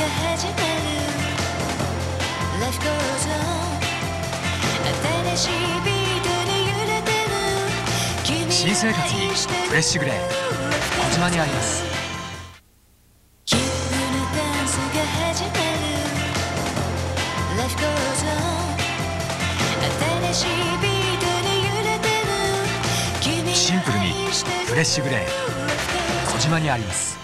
始まる Life goes on 新しいビートに揺れてる新生活にフレッシュグレー小島にあります。 急なダンスが始まる Life goes on 新しいビートに揺れてるシンプルにフレッシュグレー小島にあります。